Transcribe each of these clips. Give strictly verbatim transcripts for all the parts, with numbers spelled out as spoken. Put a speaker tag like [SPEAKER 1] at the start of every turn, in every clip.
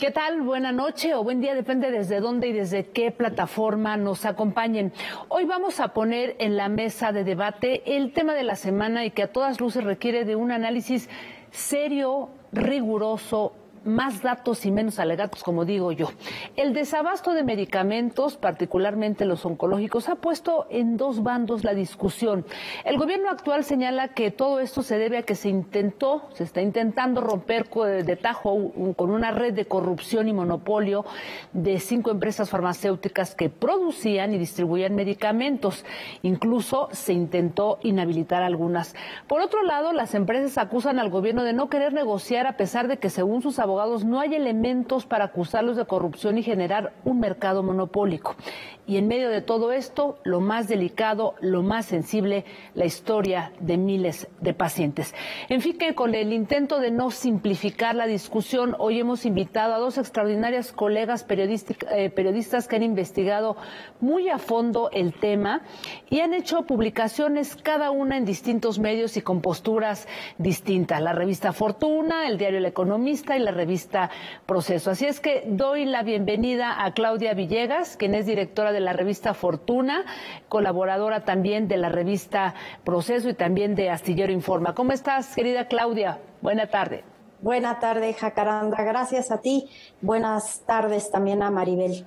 [SPEAKER 1] ¿Qué tal? Buena noche o buen día, depende desde dónde y desde qué plataforma nos acompañen. Hoy vamos a poner en la mesa de debate el tema de la semana y que a todas luces requiere de un análisis serio, riguroso, más datos y menos alegatos, como digo yo. El desabasto de medicamentos, particularmente los oncológicos, ha puesto en dos bandos la discusión. El gobierno actual señala que todo esto se debe a que se intentó, se está intentando romper de tajo con una red de corrupción y monopolio de cinco empresas farmacéuticas que producían y distribuían medicamentos. Incluso se intentó inhabilitar algunas. Por otro lado, las empresas acusan al gobierno de no querer negociar a pesar de que, según sus abogados, no hay elementos para acusarlos de corrupción y generar un mercado monopólico. Y en medio de todo esto, lo más delicado, lo más sensible, la historia de miles de pacientes. En fin, que con el intento de no simplificar la discusión, hoy hemos invitado a dos extraordinarias colegas eh, periodistas que han investigado muy a fondo el tema y han hecho publicaciones cada una en distintos medios y con posturas distintas. La revista Fortuna, el diario El Economista y la revista Proceso. Así es que doy la bienvenida a Claudia Villegas, quien es directora de la revista Fortuna, colaboradora también de la revista Proceso y también de Astillero Informa. ¿Cómo estás, querida Claudia? Buena tarde.
[SPEAKER 2] Buena tarde, Jacaranda. Gracias a ti. Buenas tardes también a Maribel.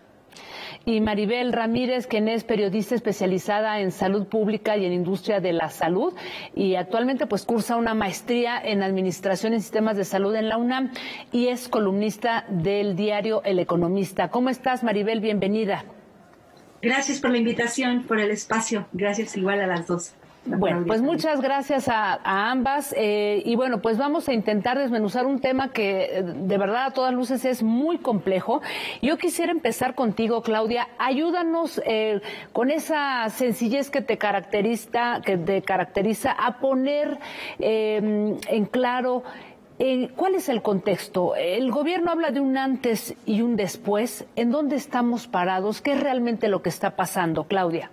[SPEAKER 1] Y Maribel Ramírez, quien es periodista especializada en salud pública y en industria de la salud, y actualmente pues cursa una maestría en Administración en Sistemas de Salud en la UNAM y es columnista del diario El Economista. ¿Cómo estás, Maribel? Bienvenida.
[SPEAKER 3] Gracias por la invitación, por el espacio. Gracias igual a las dos.
[SPEAKER 1] Bueno, pues muchas gracias a, a ambas eh, y bueno, pues vamos a intentar desmenuzar un tema que de verdad a todas luces es muy complejo. Yo quisiera empezar contigo, Claudia. Ayúdanos eh, con esa sencillez que te caracteriza, que te caracteriza a poner eh, en claro eh, cuál es el contexto. El gobierno habla de un antes y un después. ¿En dónde estamos parados? ¿Qué es realmente lo que está pasando, Claudia?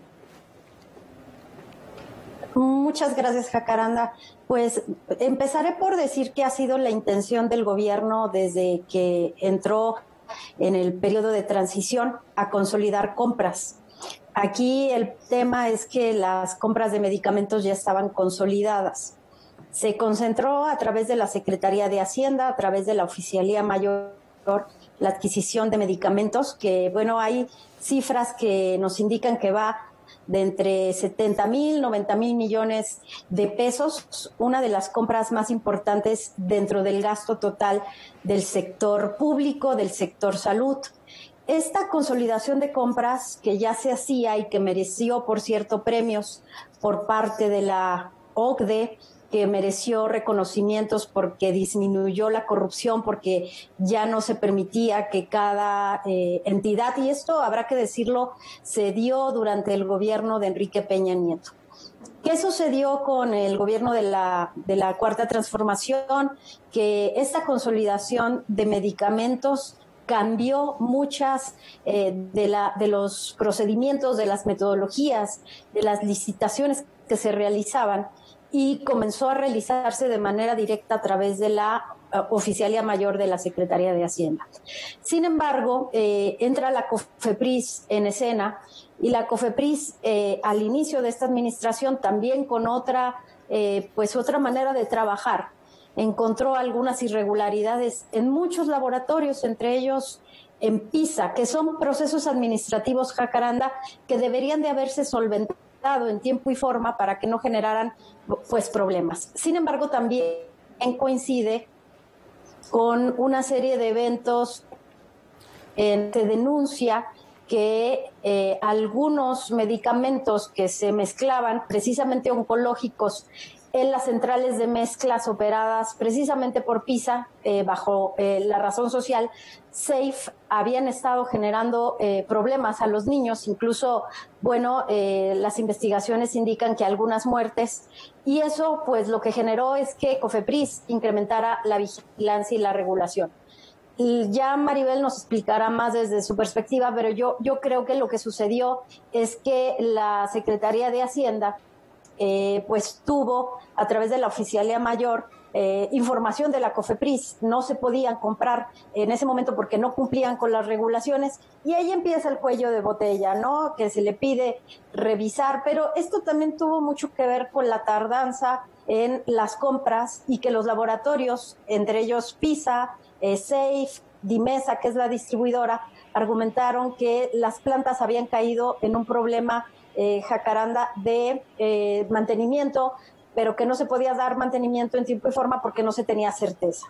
[SPEAKER 2] Muchas gracias, Jacaranda. Pues empezaré por decir que ha sido la intención del gobierno desde que entró en el periodo de transición a consolidar compras. Aquí el tema es que las compras de medicamentos ya estaban consolidadas. Se concentró a través de la Secretaría de Hacienda, a través de la Oficialía Mayor, la adquisición de medicamentos, que bueno, hay cifras que nos indican que va de entre setenta mil, noventa mil millones de pesos, una de las compras más importantes dentro del gasto total del sector público, del sector salud. Esta consolidación de compras que ya se hacía y que mereció, por cierto, premios por parte de la O C D E, que mereció reconocimientos porque disminuyó la corrupción, porque ya no se permitía que cada eh, entidad, y esto habrá que decirlo, se dio durante el gobierno de Enrique Peña Nieto. ¿Qué sucedió con el gobierno de la, de la Cuarta Transformación? Que esta consolidación de medicamentos cambió muchas eh, de, la, de los procedimientos, de las metodologías, de las licitaciones que se realizaban, y comenzó a realizarse de manera directa a través de la uh, Oficialía Mayor de la Secretaría de Hacienda. Sin embargo, eh, entra la COFEPRIS en escena, y la COFEPRIS eh, al inicio de esta administración, también con otra, eh, pues otra manera de trabajar, encontró algunas irregularidades en muchos laboratorios, entre ellos en PISA, que son procesos administrativos, Jacaranda, que deberían de haberse solventado en tiempo y forma para que no generaran pues problemas. Sin embargo, también coincide con una serie de eventos en que denuncia que eh, algunos medicamentos que se mezclaban, precisamente oncológicos, en las centrales de mezclas operadas precisamente por PISA, eh, bajo eh, la razón social, SAFE, habían estado generando eh, problemas a los niños. Incluso, bueno, eh, las investigaciones indican que algunas muertes, y eso pues lo que generó es que COFEPRIS incrementara la vigilancia y la regulación. Y ya Maribel nos explicará más desde su perspectiva, pero yo, yo creo que lo que sucedió es que la Secretaría de Hacienda Eh, pues tuvo, a través de la Oficialía Mayor, eh, información de la COFEPRIS, no se podían comprar en ese momento porque no cumplían con las regulaciones, y ahí empieza el cuello de botella, ¿no? Que se le pide revisar, pero esto también tuvo mucho que ver con la tardanza en las compras y que los laboratorios, entre ellos PISA, eh, Safe, Dimesa, que es la distribuidora, argumentaron que las plantas habían caído en un problema, eh, Jacaranda, de eh, mantenimiento, pero que no se podía dar mantenimiento en tiempo y forma porque no se tenía certeza.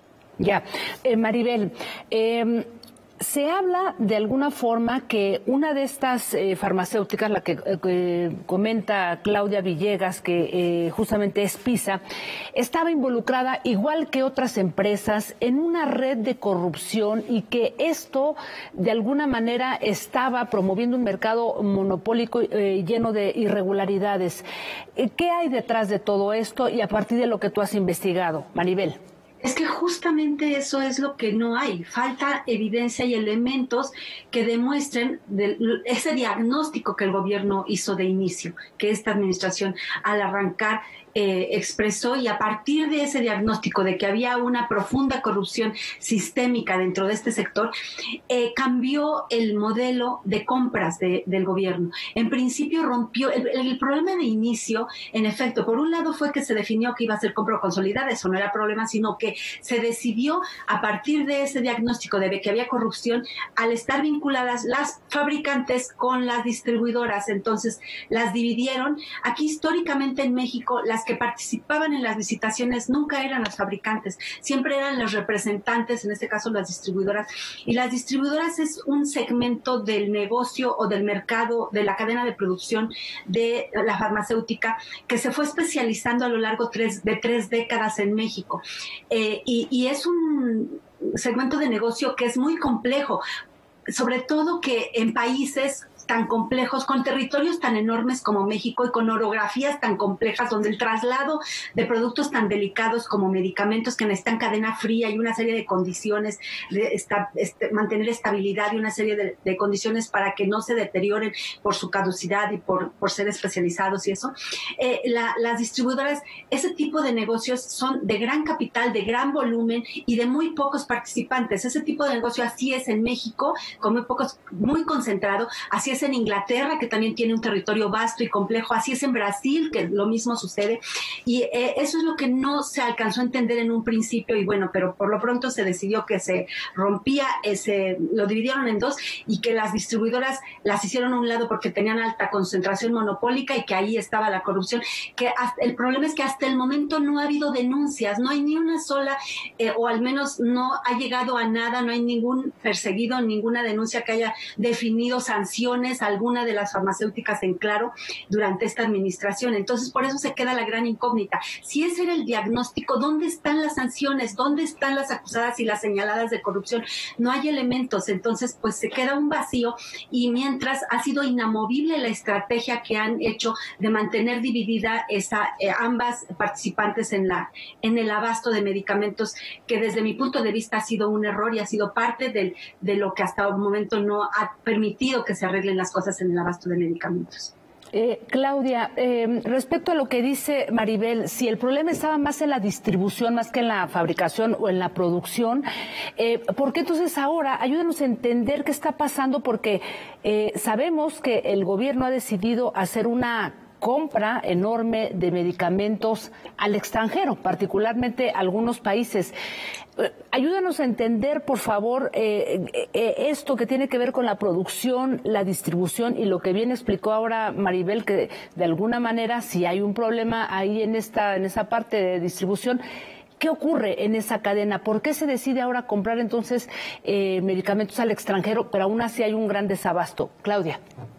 [SPEAKER 1] Ya, eh, Maribel, eh, se habla de alguna forma que una de estas eh, farmacéuticas, la que eh, comenta Claudia Villegas, que eh, justamente es PISA, estaba involucrada, igual que otras empresas, en una red de corrupción, y que esto de alguna manera estaba promoviendo un mercado monopólico eh, lleno de irregularidades. ¿Qué hay detrás de todo esto y a partir de lo que tú has investigado, Maribel?
[SPEAKER 3] Es que justamente eso es lo que no hay. Falta evidencia y elementos que demuestren de ese diagnóstico que el gobierno hizo de inicio, que esta administración al arrancar eh, expresó, y a partir de ese diagnóstico de que había una profunda corrupción sistémica dentro de este sector, eh, cambió el modelo de compras de, del gobierno. En principio rompió, el, el problema de inicio, en efecto, por un lado fue que se definió que iba a ser compra consolidada, eso no era problema, sino que se decidió a partir de ese diagnóstico de que había corrupción, al estar vinculadas las fabricantes con las distribuidoras, entonces las dividieron. Aquí históricamente en México las que participaban en las licitaciones nunca eran las fabricantes, siempre eran los representantes, en este caso las distribuidoras, y las distribuidoras es un segmento del negocio o del mercado, de la cadena de producción de la farmacéutica, que se fue especializando a lo largo tres, de tres décadas en México. Eh, y, y es un segmento de negocio que es muy complejo, sobre todo que en países tan complejos, con territorios tan enormes como México y con orografías tan complejas, donde el traslado de productos tan delicados como medicamentos que necesitan cadena fría y una serie de condiciones, de esta, este, mantener estabilidad y una serie de, de condiciones para que no se deterioren por su caducidad y por, por ser especializados y eso. Eh, la, las distribuidoras, ese tipo de negocios son de gran capital, de gran volumen y de muy pocos participantes. Ese tipo de negocio así es en México, con muy pocos, muy concentrado, así es en Inglaterra, que también tiene un territorio vasto y complejo, así es en Brasil, que lo mismo sucede, y eh, eso es lo que no se alcanzó a entender en un principio, y bueno, pero por lo pronto se decidió que se rompía, ese, lo dividieron en dos, y que las distribuidoras las hicieron a un lado porque tenían alta concentración monopólica y que ahí estaba la corrupción, que hasta, el problema es que hasta el momento no ha habido denuncias, no hay ni una sola, eh, o al menos no ha llegado a nada, no hay ningún perseguido, ninguna denuncia que haya definido sanciones a alguna de las farmacéuticas en claro durante esta administración. Entonces, por eso se queda la gran incógnita. Si ese era el diagnóstico, ¿dónde están las sanciones? ¿Dónde están las acusadas y las señaladas de corrupción? No hay elementos. Entonces, pues se queda un vacío, y mientras ha sido inamovible la estrategia que han hecho de mantener dividida esa, eh, ambas participantes en, la, en el abasto de medicamentos, que desde mi punto de vista ha sido un error y ha sido parte del, de lo que hasta el momento no ha permitido que se arreglen las cosas en el abasto de medicamentos.
[SPEAKER 1] Eh, Claudia, eh, respecto a lo que dice Maribel, si el problema estaba más en la distribución, más que en la fabricación o en la producción, eh, ¿por qué entonces ahora? Ayúdanos a entender qué está pasando, porque eh, sabemos que el gobierno ha decidido hacer una compra enorme de medicamentos al extranjero, particularmente a algunos países. Ayúdanos a entender, por favor, eh, eh, esto que tiene que ver con la producción, la distribución y lo que bien explicó ahora Maribel, que de alguna manera si hay un problema ahí en esta, en esa parte de distribución. ¿Qué ocurre en esa cadena? ¿Por qué se decide ahora comprar entonces eh, medicamentos al extranjero, pero aún así hay un gran desabasto? Claudia.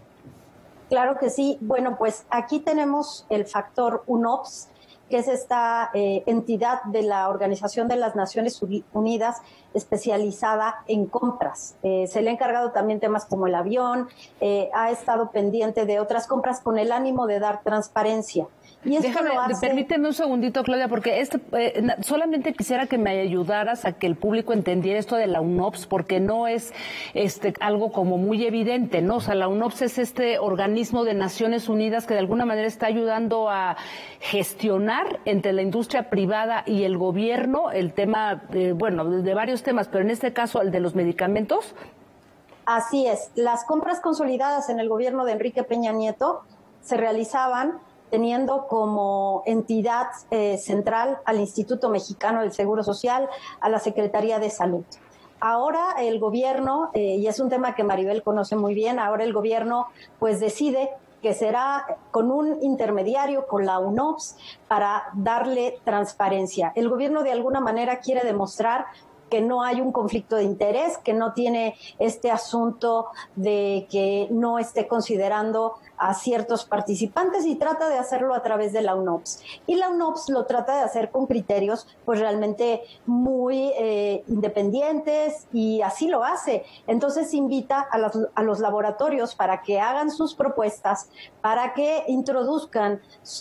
[SPEAKER 2] Claro que sí. Bueno, pues aquí tenemos el factor UNOPS, que es esta eh, entidad de la Organización de las Naciones Unidas especializada en compras. Eh, se le ha encargado también temas como el avión, eh, ha estado pendiente de otras compras con el ánimo de dar transparencia. Y esto
[SPEAKER 1] Déjame,
[SPEAKER 2] lo hace...
[SPEAKER 1] permíteme un segundito, Claudia, porque este, eh, solamente quisiera que me ayudaras a que el público entendiera esto de la UNOPS, porque no es este algo como muy evidente, ¿no? O sea, la UNOPS es este organismo de Naciones Unidas que de alguna manera está ayudando a gestionar entre la industria privada y el gobierno el tema, eh, bueno, de varios temas, pero en este caso el de los medicamentos.
[SPEAKER 2] Así es. Las compras consolidadas en el gobierno de Enrique Peña Nieto se realizaban teniendo como entidad eh, central al Instituto Mexicano del Seguro Social, a la Secretaría de Salud. Ahora el gobierno, eh, y es un tema que Maribel conoce muy bien, ahora el gobierno pues decide que será con un intermediario, con la UNOPS, para darle transparencia. El gobierno de alguna manera quiere demostrar que no hay un conflicto de interés, que no tiene este asunto de que no esté considerando a ciertos participantes y trata de hacerlo a través de la UNOPS. Y la UNOPS lo trata de hacer con criterios pues realmente muy eh, independientes y así lo hace. Entonces invita a los, a los laboratorios para que hagan sus propuestas, para que introduzcan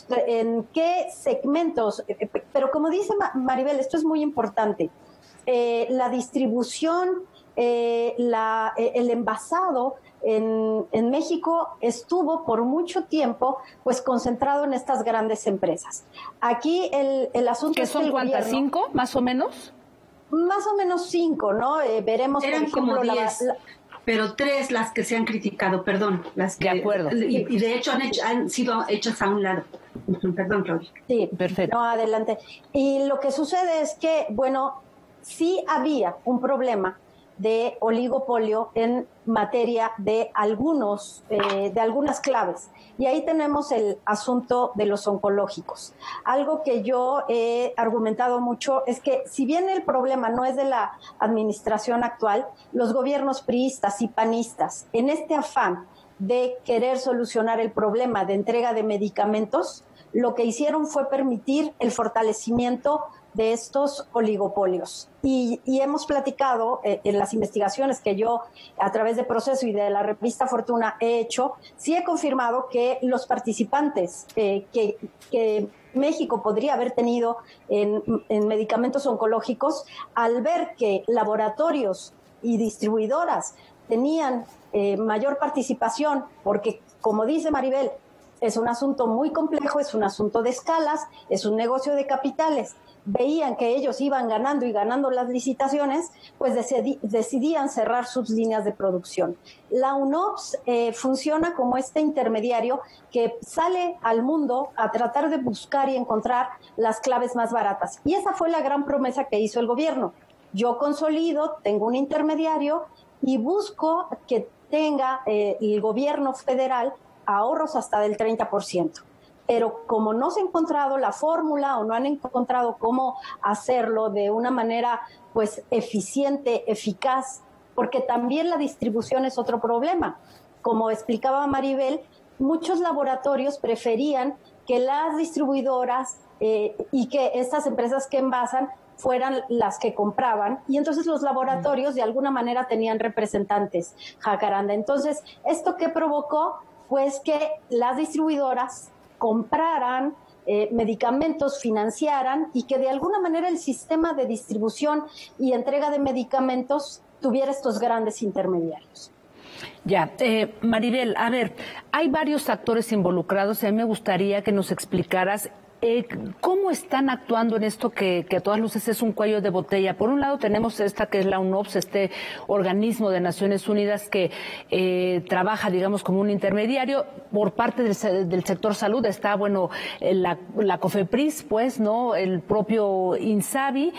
[SPEAKER 2] en qué segmentos, pero como dice Maribel, esto es muy importante. Eh, la distribución, eh, la, eh, el envasado en, en México estuvo por mucho tiempo pues concentrado en estas grandes empresas. Aquí el, el asunto
[SPEAKER 1] ¿Qué
[SPEAKER 2] es
[SPEAKER 1] son
[SPEAKER 2] que el
[SPEAKER 1] cuántas?
[SPEAKER 2] gobierno,
[SPEAKER 1] ¿Cinco, más o menos?
[SPEAKER 2] Más o menos cinco, ¿no? Eh, veremos,
[SPEAKER 3] Eran
[SPEAKER 2] por ejemplo,
[SPEAKER 3] como
[SPEAKER 2] la,
[SPEAKER 3] diez.
[SPEAKER 2] la,
[SPEAKER 3] pero tres las que se han criticado, perdón, las que,
[SPEAKER 1] de acuerdo.
[SPEAKER 3] Y, y de hecho han, hecho, han sido hechas a un lado. Perdón, Claudia.
[SPEAKER 2] Sí,
[SPEAKER 1] perfecto.
[SPEAKER 2] No, adelante. Y lo que sucede es que, bueno, sí había un problema de oligopolio en materia de algunos, eh, de algunas claves. Y ahí tenemos el asunto de los oncológicos. Algo que yo he argumentado mucho es que si bien el problema no es de la administración actual, los gobiernos priistas y panistas, en este afán de querer solucionar el problema de entrega de medicamentos, lo que hicieron fue permitir el fortalecimiento de estos oligopolios. Y, y hemos platicado eh, en las investigaciones que yo, a través de Proceso y de la revista Fortuna, he hecho, sí he confirmado que los participantes eh, que, que México podría haber tenido en, en medicamentos oncológicos, al ver que laboratorios y distribuidoras tenían eh, mayor participación, porque, como dice Maribel, es un asunto muy complejo, es un asunto de escalas, es un negocio de capitales. Veían que ellos iban ganando y ganando las licitaciones, pues decidí, decidían cerrar sus líneas de producción. La UNOPS eh, funciona como este intermediario que sale al mundo a tratar de buscar y encontrar las claves más baratas. Y esa fue la gran promesa que hizo el gobierno. Yo consolido, tengo un intermediario y busco que tenga eh, el gobierno federal ahorros hasta del treinta por ciento. Pero como no se ha encontrado la fórmula o no han encontrado cómo hacerlo de una manera pues eficiente, eficaz, porque también la distribución es otro problema. Como explicaba Maribel, muchos laboratorios preferían que las distribuidoras eh, y que estas empresas que envasan fueran las que compraban, y entonces los laboratorios de alguna manera tenían representantes, Jacaranda. Entonces, ¿esto qué provocó? Pues que las distribuidoras compraran eh, medicamentos, financiaran, y que de alguna manera el sistema de distribución y entrega de medicamentos tuviera estos grandes intermediarios.
[SPEAKER 1] Ya, eh, Maribel, a ver, hay varios actores involucrados y a mí me gustaría que nos explicaras Eh, ¿cómo están actuando en esto que, que a todas luces es un cuello de botella? Por un lado tenemos esta que es la UNOPS, este organismo de Naciones Unidas que eh, trabaja, digamos, como un intermediario. Por parte del, del sector salud está, bueno, la, la COFEPRIS, pues, ¿no? El propio INSABI.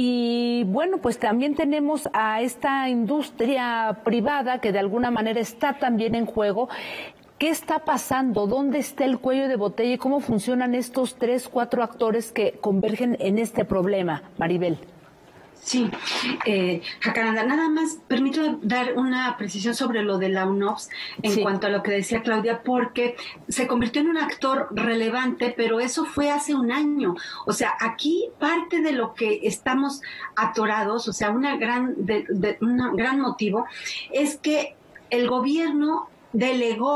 [SPEAKER 1] Y, bueno, pues también tenemos a esta industria privada que de alguna manera está también en juego. ¿Qué está pasando? ¿Dónde está el cuello de botella y cómo funcionan estos tres, cuatro actores que convergen en este problema, Maribel?
[SPEAKER 3] Sí, eh, Jacaranda, nada más permito dar una precisión sobre lo de la UNOPS en sí. cuanto a lo que decía Claudia, porque se convirtió en un actor relevante, pero eso fue hace un año. O sea, aquí parte de lo que estamos atorados, o sea, una gran, de, de, un gran motivo es que el gobierno delegó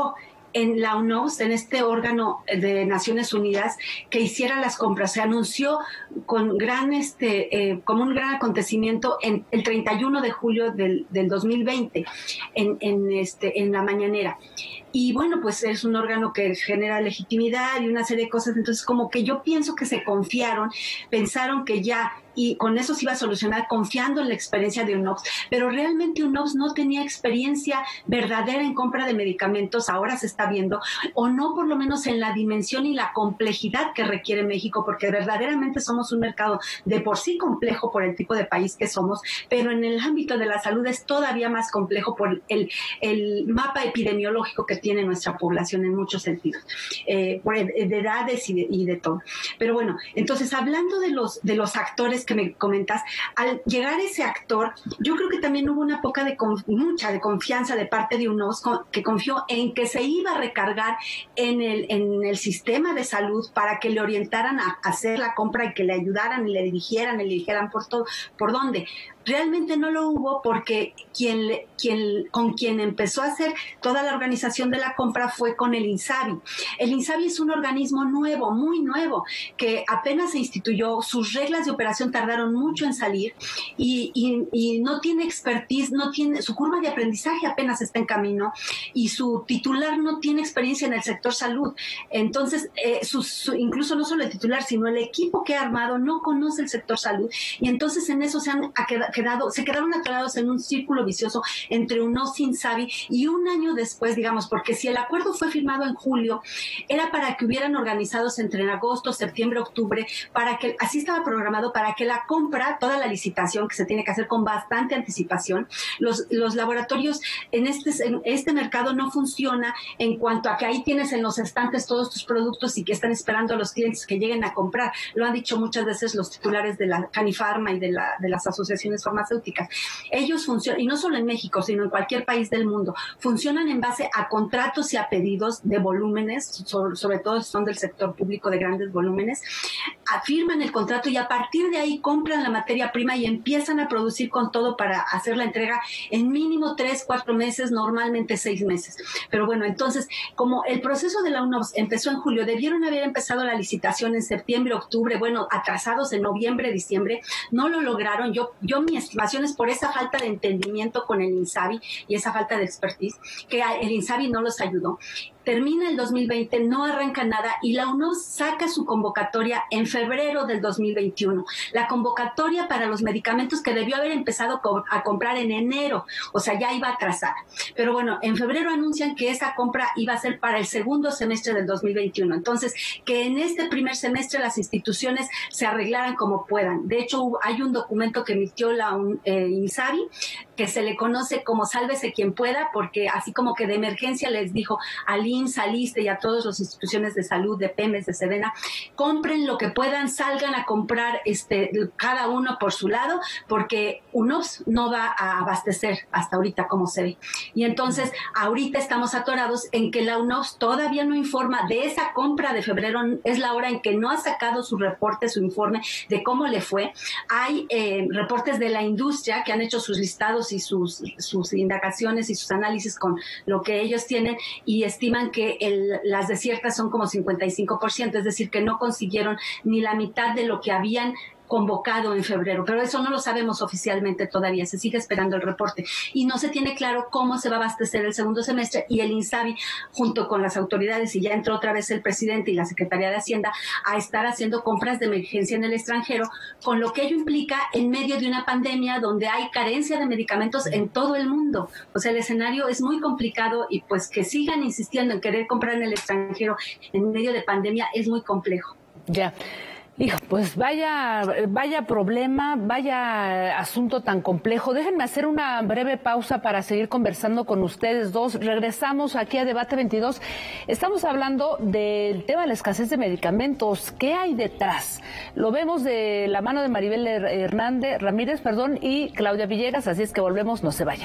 [SPEAKER 3] en la UNOPS, en este órgano de Naciones Unidas, que hiciera las compras. Se anunció con gran, este, eh, como un gran acontecimiento en el treinta y uno de julio del, del dos mil veinte, en, en, este, en la mañanera. Y bueno, pues es un órgano que genera legitimidad y una serie de cosas. Entonces, como que yo pienso que se confiaron, pensaron que ya, y con eso se iba a solucionar confiando en la experiencia de UNOPS, pero realmente UNOPS no tenía experiencia verdadera en compra de medicamentos, ahora se está viendo, o no por lo menos en la dimensión y la complejidad que requiere México, porque verdaderamente somos un mercado de por sí complejo por el tipo de país que somos, pero en el ámbito de la salud es todavía más complejo por el, el mapa epidemiológico que tiene nuestra población en muchos sentidos, eh, por de edades y de, y de todo. Pero bueno, entonces hablando de los, de los actores que me comentas, al llegar ese actor, yo creo que también hubo una poca de mucha de confianza de parte de UNOPS que confió en que se iba a recargar en el, en el sistema de salud para que le orientaran a hacer la compra y que le ayudaran y le dirigieran y le dijeran por todo, por dónde. Realmente no lo hubo porque quien, le, quien con quien empezó a hacer toda la organización de la compra fue con el INSABI. El INSABI es un organismo nuevo, muy nuevo, que apenas se instituyó, sus reglas de operación tardaron mucho en salir y, y, y no tiene expertise, no tiene, su curva de aprendizaje apenas está en camino y su titular no tiene experiencia en el sector salud. Entonces, eh, su, su, incluso no solo el titular, sino el equipo que ha armado no conoce el sector salud y entonces en eso se han quedado Quedado, se quedaron atorados en un círculo vicioso entre UNOPS y INSABI y un año después, digamos, porque si el acuerdo fue firmado en julio, era para que hubieran organizados entre agosto, septiembre, octubre, para que, así estaba programado, para que la compra, toda la licitación que se tiene que hacer con bastante anticipación, los, los laboratorios en este, en este mercado no funciona en cuanto a que ahí tienes en los estantes todos tus productos y que están esperando a los clientes que lleguen a comprar. Lo han dicho muchas veces los titulares de la Canifarma y de, la, de las asociaciones farmacéuticas. Ellos funcionan, y no solo en México, sino en cualquier país del mundo, funcionan en base a contratos y a pedidos de volúmenes, sobre, sobre todo son del sector público de grandes volúmenes, firman el contrato y a partir de ahí compran la materia prima y empiezan a producir con todo para hacer la entrega en mínimo tres, cuatro meses, normalmente seis meses. Pero bueno, entonces, como el proceso de la UNOPS empezó en julio, debieron haber empezado la licitación en septiembre, octubre, bueno, atrasados en noviembre, diciembre, no lo lograron. Yo, yo mi estimación es por esa falta de entendimiento con el INSABI y esa falta de expertise, que el INSABI no los ayudó. Termina el dos mil veinte, no arranca nada y la UNOPS saca su convocatoria en febrero del dos mil veintiuno. La convocatoria para los medicamentos que debió haber empezado a comprar en enero, o sea, ya iba atrasada. Pero bueno, en febrero anuncian que esa compra iba a ser para el segundo semestre del dos mil veintiuno. Entonces, que en este primer semestre las instituciones se arreglaran como puedan. De hecho, hay un documento que emitió la eh, INSABI que se le conoce como Sálvese quien pueda, porque así como que de emergencia les dijo al I M S S, al ISSSTE y a todas las instituciones de salud, de PEMES, de SEDENA, compren lo que puedan, salgan a comprar este, cada uno por su lado, porque UNOPS no va a abastecer hasta ahorita como se ve. Y entonces, ahorita estamos atorados en que la UNOPS todavía no informa de esa compra de febrero, es la hora en que no ha sacado su reporte, su informe de cómo le fue. Hay eh, reportes de la industria que han hecho sus listados y sus, sus indagaciones y sus análisis con lo que ellos tienen y estiman que el, las desiertas son como cincuenta y cinco por ciento, es decir, que no consiguieron ni la mitad de lo que habían convocado en febrero, pero eso no lo sabemos oficialmente todavía, se sigue esperando el reporte y no se tiene claro cómo se va a abastecer el segundo semestre y el INSABI junto con las autoridades y ya entró otra vez el presidente y la Secretaría de Hacienda a estar haciendo compras de emergencia en el extranjero, con lo que ello implica en medio de una pandemia donde hay carencia de medicamentos en todo el mundo. O sea, el escenario es muy complicado y pues que sigan insistiendo en querer comprar en el extranjero en medio de pandemia es muy complejo.
[SPEAKER 1] Ya. Hijo, pues vaya, vaya problema, vaya asunto tan complejo. Déjenme hacer una breve pausa para seguir conversando con ustedes dos. Regresamos aquí a Debate veintidós. Estamos hablando del tema de la escasez de medicamentos. ¿Qué hay detrás? Lo vemos de la mano de Maribel Hernández, Ramírez, perdón, y Claudia Villegas. Así es que volvemos, no se vayan.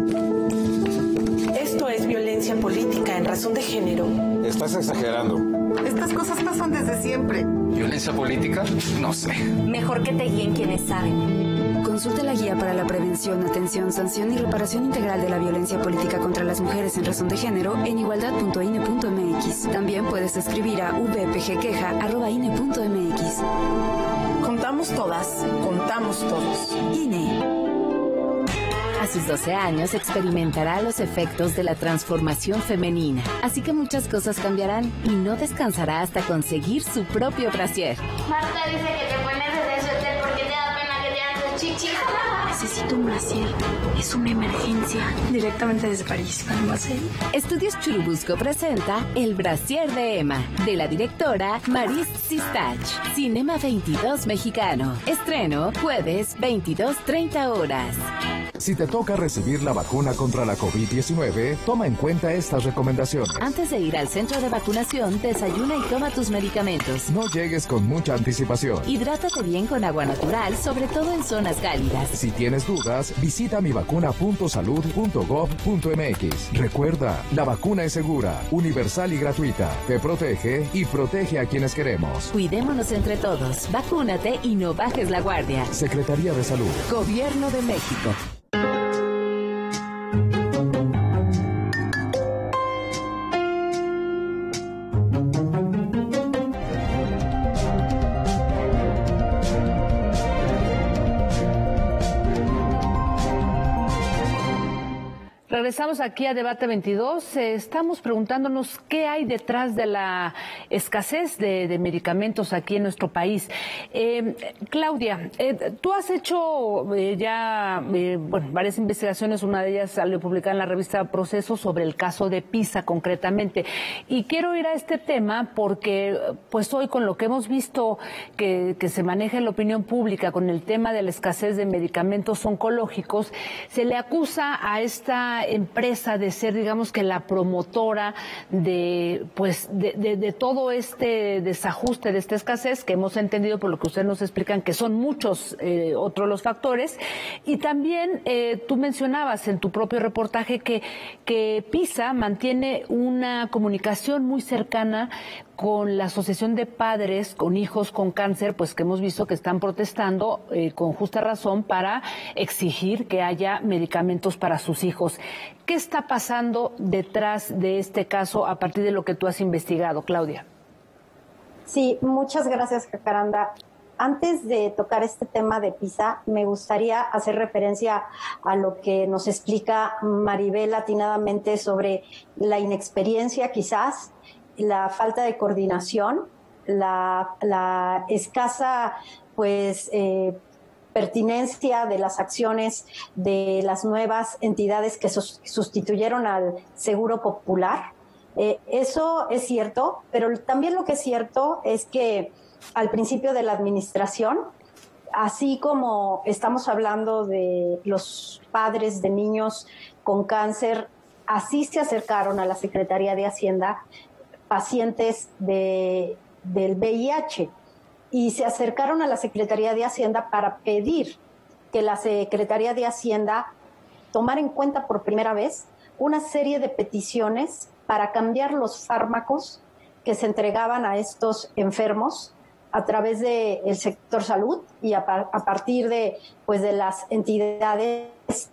[SPEAKER 4] Política en razón de género.
[SPEAKER 5] Estás exagerando.
[SPEAKER 4] Estas cosas pasan desde siempre.
[SPEAKER 5] ¿Violencia política? No sé.
[SPEAKER 6] Mejor que te guíen quienes saben.
[SPEAKER 7] Consulte la guía para la prevención, atención, sanción y reparación integral de la violencia política contra las mujeres en razón de género en igualdad punto i n e punto m x. También puedes escribir a u p p g queja arroba i n e punto m x.
[SPEAKER 4] Contamos todas, contamos todos.
[SPEAKER 7] I N E.
[SPEAKER 8] A sus doce años experimentará los efectos de la transformación femenina, así que muchas cosas cambiarán y no descansará hasta conseguir su propio brasier.
[SPEAKER 9] Marta dice que te pones ese suéter porque te da pena que te hagan tus chichis.
[SPEAKER 6] Necesito un brasier. Es una emergencia. Directamente desde París. ¿Vamos a ir?
[SPEAKER 8] Estudios Churubusco presenta El brasier de Emma, de la directora Maris Sistach. Cinema veintidós Mexicano. Estreno jueves veintidós treinta horas.
[SPEAKER 10] Si te toca recibir la vacuna contra la COVID diecinueve, toma en cuenta estas recomendaciones.
[SPEAKER 8] Antes de ir al centro de vacunación, desayuna y toma tus medicamentos.
[SPEAKER 10] No llegues con mucha anticipación.
[SPEAKER 8] Hidrátate bien con agua natural, sobre todo en zonas cálidas.
[SPEAKER 10] Si tienes dudas, visita mivacuna punto salud punto gov punto m x. Recuerda, la vacuna es segura, universal y gratuita. Te protege y protege a quienes queremos.
[SPEAKER 8] Cuidémonos entre todos. Vacúnate y no bajes la guardia.
[SPEAKER 10] Secretaría de Salud.
[SPEAKER 8] Gobierno de México.
[SPEAKER 1] Regresamos aquí a Debate veintidós. Eh, estamos preguntándonos qué hay detrás de la escasez de, de medicamentos aquí en nuestro país. Eh, Claudia, eh, tú has hecho eh, ya eh, bueno, varias investigaciones. Una de ellas salió publicada en la revista Proceso sobre el caso de PISA concretamente. Y quiero ir a este tema porque pues hoy con lo que hemos visto que, que se maneja en la opinión pública con el tema de la escasez de medicamentos oncológicos, se le acusa a esta empresa de ser, digamos que la promotora de pues de, de, de todo este desajuste, de esta escasez que hemos entendido por lo que ustedes nos explican que son muchos eh, otros los factores. Y también eh, tú mencionabas en tu propio reportaje que, que PISA mantiene una comunicación muy cercana con la Asociación de Padres con Hijos con Cáncer, pues que hemos visto que están protestando eh, con justa razón para exigir que haya medicamentos para sus hijos. ¿Qué está pasando detrás de este caso a partir de lo que tú has investigado, Claudia?
[SPEAKER 2] Sí, muchas gracias, Jacaranda. Antes de tocar este tema de PISA, me gustaría hacer referencia a lo que nos explica Maribel atinadamente sobre la inexperiencia quizás, la falta de coordinación, la, la escasa pues eh, pertinencia de las acciones de las nuevas entidades que sus, sustituyeron al Seguro Popular. Eh, eso es cierto, pero también lo que es cierto es que al principio de la administración, así como estamos hablando de los padres de niños con cáncer, así se acercaron a la Secretaría de Hacienda pacientes de, del V I H y se acercaron a la Secretaría de Hacienda para pedir que la Secretaría de Hacienda tomara en cuenta por primera vez una serie de peticiones para cambiar los fármacos que se entregaban a estos enfermos a través del sector salud y a, a partir de, pues, de las entidades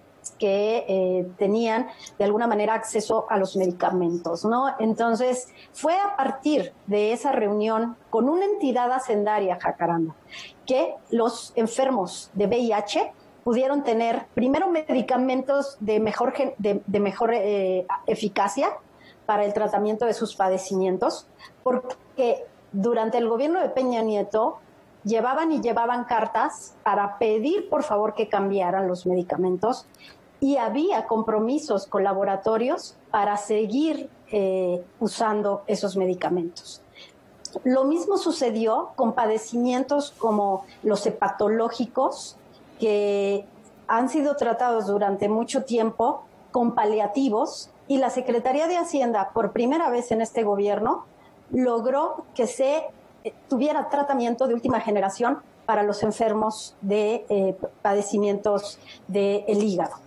[SPEAKER 2] que eh, tenían de alguna manera acceso a los medicamentos, ¿no? Entonces, fue a partir de esa reunión con una entidad hacendaria, Jacaranda, que los enfermos de V I H pudieron tener primero medicamentos de mejor, de, de mejor eh, eficacia para el tratamiento de sus padecimientos, porque durante el gobierno de Peña Nieto llevaban y llevaban cartas para pedir, por favor, que cambiaran los medicamentos y había compromisos con laboratorios para seguir eh, usando esos medicamentos. Lo mismo sucedió con padecimientos como los hepatológicos, que han sido tratados durante mucho tiempo con paliativos, y la Secretaría de Hacienda, por primera vez en este gobierno, logró que se tuviera tratamiento de última generación para los enfermos de eh, padecimientos del hígado.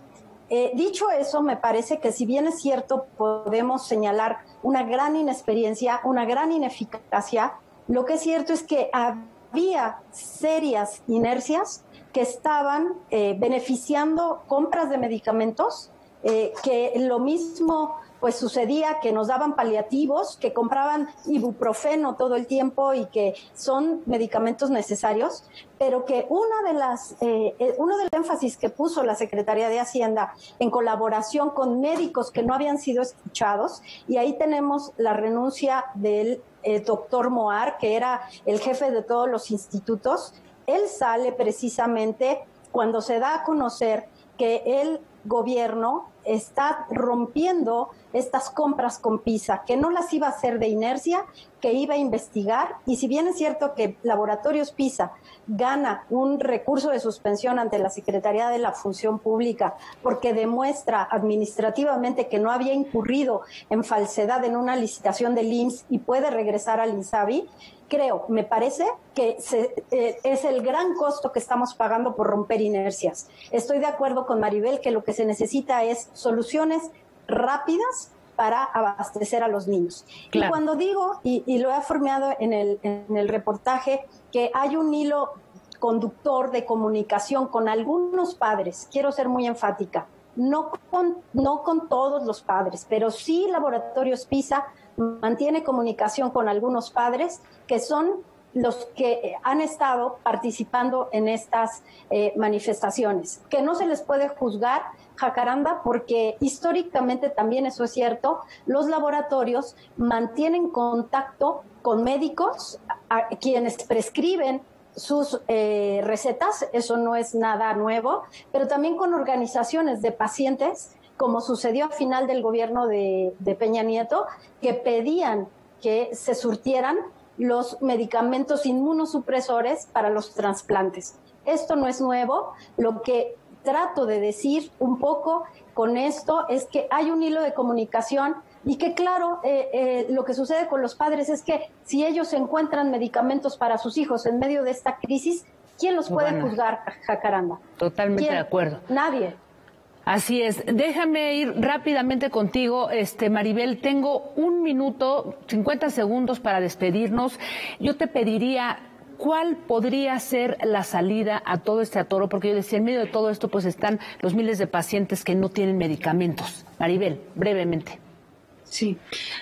[SPEAKER 2] Eh, dicho eso, me parece que si bien es cierto, podemos señalar una gran inexperiencia, una gran ineficacia, lo que es cierto es que había serias inercias que estaban eh, beneficiando compras de medicamentos, eh, que lo mismo pues sucedía que nos daban paliativos, que compraban ibuprofeno todo el tiempo y que son medicamentos necesarios, pero que una de las, eh, uno del énfasis que puso la Secretaría de Hacienda en colaboración con médicos que no habían sido escuchados, y ahí tenemos la renuncia del eh, doctor Moar, que era el jefe de todos los institutos. Él sale precisamente cuando se da a conocer que el gobierno está rompiendo estas compras con PISA, que no las iba a hacer de inercia, que iba a investigar, y si bien es cierto que Laboratorios PISA gana un recurso de suspensión ante la Secretaría de la Función Pública porque demuestra administrativamente que no había incurrido en falsedad en una licitación del I M S S y puede regresar al INSABI, creo, me parece que se, eh, es el gran costo que estamos pagando por romper inercias. Estoy de acuerdo con Maribel que lo que se necesita es soluciones rápidas para abastecer a los niños. Claro. Y cuando digo, y, y lo he formado en el, en el reportaje, que hay un hilo conductor de comunicación con algunos padres, quiero ser muy enfática, no con, no con todos los padres, pero sí Laboratorios PISA mantiene comunicación con algunos padres que son los que han estado participando en estas eh, manifestaciones, que no se les puede juzgar, Jacaranda, porque históricamente también eso es cierto, los laboratorios mantienen contacto con médicos a, a quienes prescriben sus eh, recetas, eso no es nada nuevo, pero también con organizaciones de pacientes, como sucedió al final del gobierno de, de Peña Nieto, que pedían que se surtieran los medicamentos inmunosupresores para los trasplantes. Esto no es nuevo. Lo que trato de decir un poco con esto es que hay un hilo de comunicación y que, claro, eh, eh, lo que sucede con los padres es que si ellos encuentran medicamentos para sus hijos en medio de esta crisis, ¿quién los puede bueno, juzgar, Jacaranda?
[SPEAKER 1] Totalmente
[SPEAKER 2] ¿Quién?
[SPEAKER 1] De acuerdo.
[SPEAKER 2] Nadie.
[SPEAKER 1] Así es. Déjame ir rápidamente contigo, este Maribel. Tengo un minuto, cincuenta segundos para despedirnos. Yo te pediría, ¿cuál podría ser la salida a todo este atoro? Porque yo decía, en medio de todo esto, pues están los miles de pacientes que no tienen medicamentos. Maribel, brevemente.
[SPEAKER 3] Sí.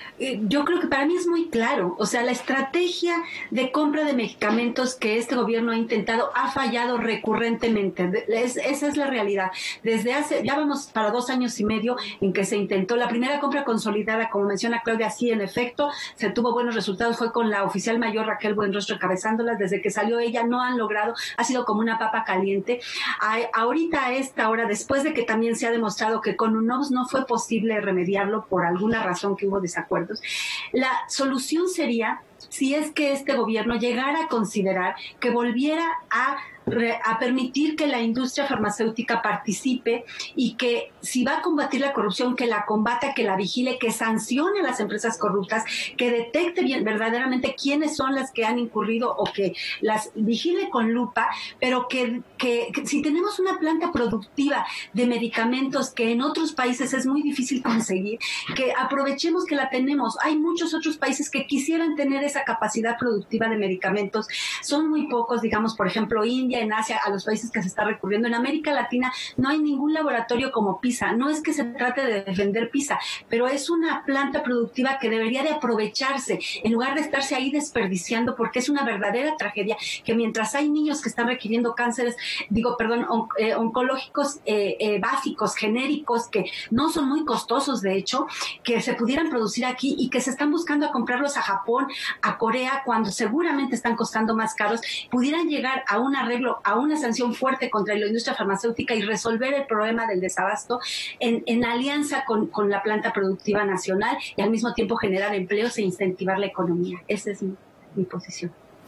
[SPEAKER 3] Yo creo que para mí es muy claro, o sea, la estrategia de compra de medicamentos que este gobierno ha intentado ha fallado recurrentemente, es, esa es la realidad. Desde hace, ya vamos para dos años y medio en que se intentó la primera compra consolidada, como menciona Claudia, sí, en efecto, se tuvo buenos resultados, fue con la oficial mayor Raquel Buenrostro encabezándolas, desde que salió ella no han logrado, ha sido como una papa caliente. A, ahorita a esta hora, después de que también se ha demostrado que con UNOPS no fue posible remediarlo por alguna razón que hubo desacuerdos, la solución sería, si es que este gobierno llegara a considerar que volviera a, a permitir que la industria farmacéutica participe y que si va a combatir la corrupción, que la combata, que la vigile, que sancione a las empresas corruptas, que detecte bien verdaderamente quiénes son las que han incurrido o que las vigile con lupa, pero que, que, que si tenemos una planta productiva de medicamentos que en otros países es muy difícil conseguir, que aprovechemos que la tenemos. Hay muchos otros países que quisieran tener esa capacidad productiva de medicamentos, son muy pocos, digamos, por ejemplo, India, en Asia, a los países que se está recurriendo. En América Latina no hay ningún laboratorio como PISA. No es que se trate de defender PISA, pero es una planta productiva que debería de aprovecharse en lugar de estarse ahí desperdiciando, porque es una verdadera tragedia que mientras hay niños que están requiriendo cánceres, digo, perdón, on, eh, oncológicos eh, eh, básicos, genéricos, que no son muy costosos, de hecho, que se pudieran producir aquí y que se están buscando a comprarlos a Japón, a Corea, cuando seguramente están costando más caros, pudieran llegar a un arreglo, a una sanción fuerte contra la industria farmacéutica y resolver el problema del desabasto en, en alianza con, con la planta productiva nacional y al mismo tiempo generar empleos e incentivar la economía. Esa es mi, mi posición.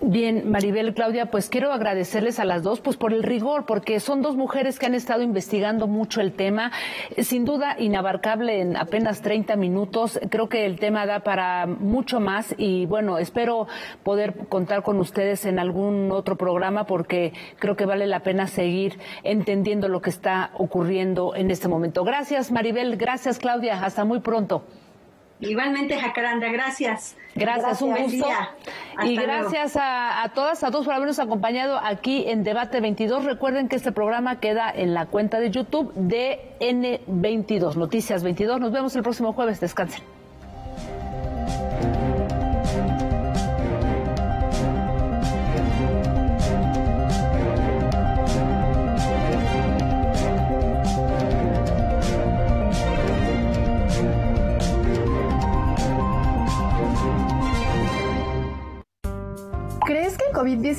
[SPEAKER 1] Bien, Maribel, Claudia, pues quiero agradecerles a las dos pues por el rigor, porque son dos mujeres que han estado investigando mucho el tema, sin duda inabarcable en apenas treinta minutos. Creo que el tema da para mucho más y bueno, espero poder contar con ustedes en algún otro programa porque creo que vale la pena seguir entendiendo lo que está ocurriendo en este momento. Gracias, Maribel, gracias, Claudia, hasta muy pronto.
[SPEAKER 3] Igualmente, Jacaranda, gracias.
[SPEAKER 1] Gracias,
[SPEAKER 3] gracias,
[SPEAKER 1] un gusto. Y gracias a, a todas, a todos por habernos acompañado aquí en Debate veintidós. Recuerden que este programa queda en la cuenta de YouTube de N veintidós, Noticias veintidós. Nos vemos el próximo jueves. Descansen.
[SPEAKER 11] ¿Crees que el COVID diecinueve